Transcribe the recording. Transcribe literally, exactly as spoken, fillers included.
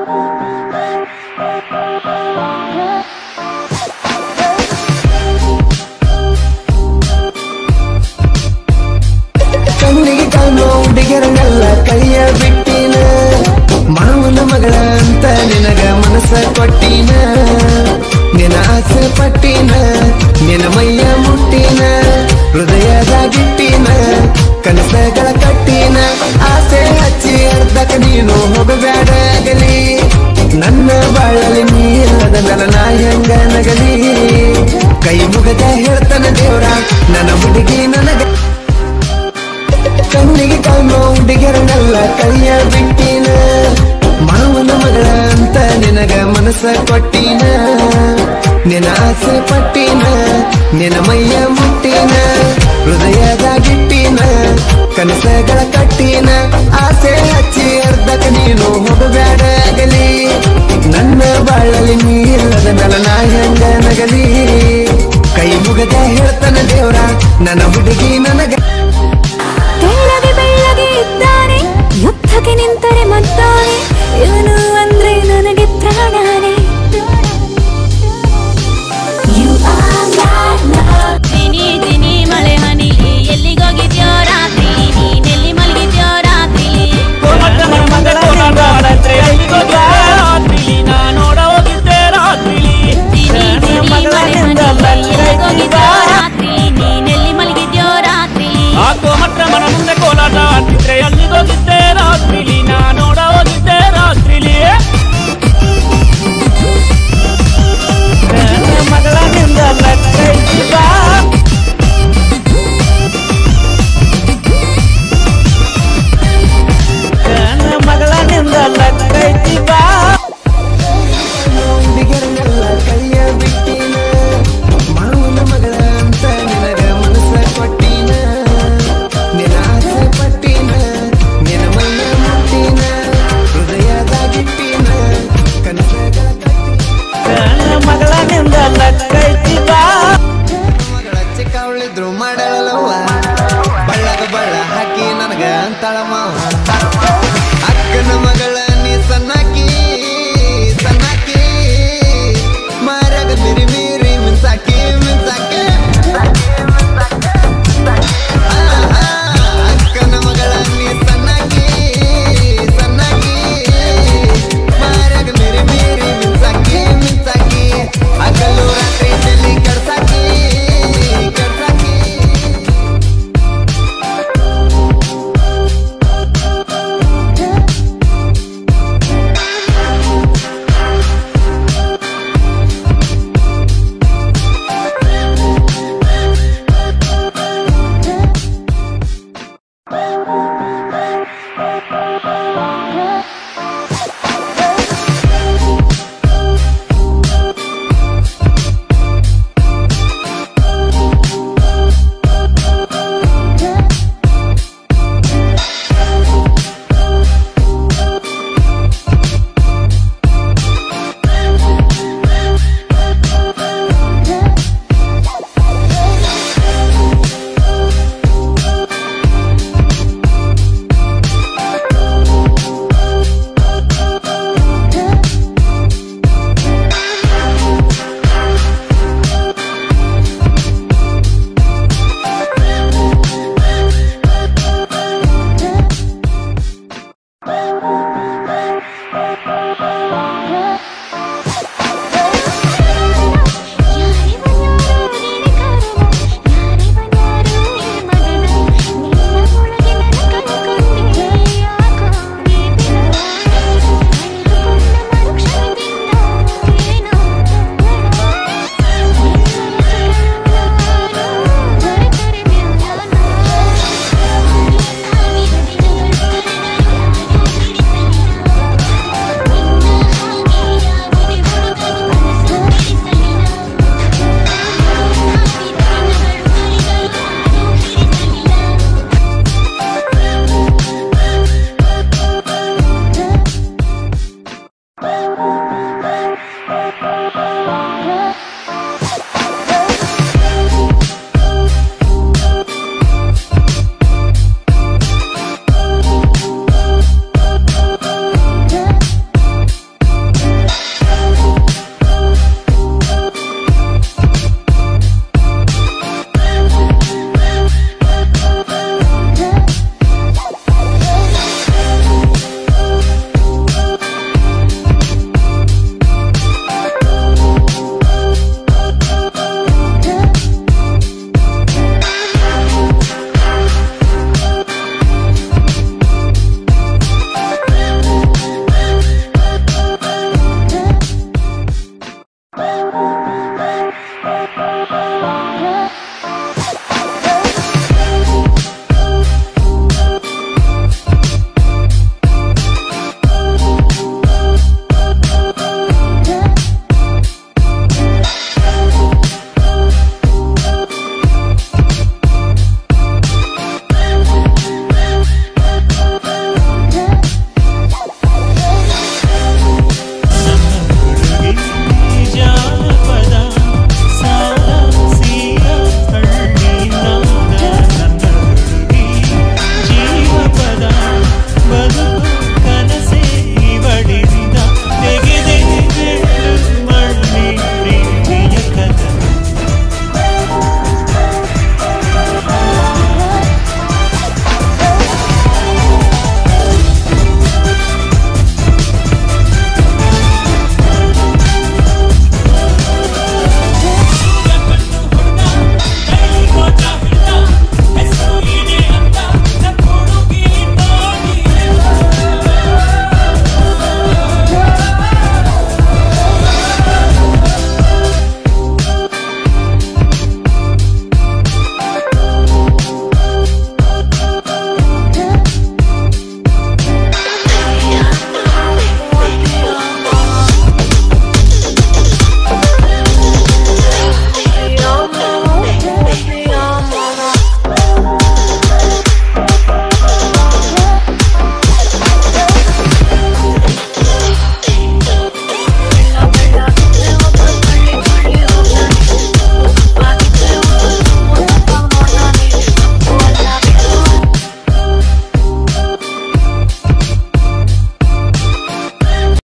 ಕಣ್ಣಿಗೆ ಕಾಣೋ ಹುಡುಗಿಯರನ್ನೆಲ್ಲ ಕೈಯ ಬಿಟ್ಟಿನ ಮಾವನ ಮಗಳ ಅಂತ ನಿನಗ ಮನಸ್ಸ ಕೊಟ್ಟಿನ ನಿನ ಆಸೆ ಪಟ್ಟಿನ ನಿನ ಮೈಯ ಮುಟ್ಟಿನ ಹೃದಯದಾಗಿಟ್ಟಿನ ಕನಸಗಳ ಕಟ್ಟಿನ ಆಸೆ ಹಚ್ಚಿ ಅರ್ಧಕ ನೀನು ಹೋಗಬೇಡಾಗಲಿ ನನ್ನ ಬಾಳಲಿ ನೀ ಇಲ್ಲದ ಮೇಲೆ ನಾ ಹೆಂಗ ನಗಲಿ ಕೈ ಮುಗದ ಹೇಳ್ತಾನ ದೇವ್ರ ನನ್ನ ಹುಡುಗಿ ನನಗ ಕಣ್ಣಿಗೆ ಕಾಣೋ ಹುಡುಗಿಯರನ್ನೆಲ್ಲ ಕೈಯ ಬಿಟ್ಟಿನ ಮಾವನ ಮಗಳ ಅಂತ ನಿನಗ ಮನಸ್ಸ ಕೊಟ್ಟಿನ ನಿನ ಆಸೆ ಪಟ್ಟಿನ ನಿನ ಮೈಯ ಮುಟ್ಟಿನ ಹೃದಯದಾಗಿಟ್ಟಿನ ಕನಸಗಳ ಕಟ್ಟಿನ ಆಸೆ ಹಚ್ಚಿ ಅರ್ಧಕ ನೀನು ಹೋಗಬೇಡಾಗಲಿ ನನ್ನ ಬಾಳಲಿ ನೀ ಇಲ್ಲದ ಮೇಲೆ ನಾ ಹೆಂಗ ನಗಲಿ ಕೈ ಮುಗದ ಹೇಳ್ತಾನ ದೇವ್ರ ನನ್ನ ಹುಡುಗಿ ನನಗ ತೆಳ್ಳಗೆ ಬೆಳ್ಳಗೆ ಇದ್ದಾನೆ ಯುದ್ಧಕ್ಕೆ ನಿಂತರೆ ಮದ್ದಾನೆ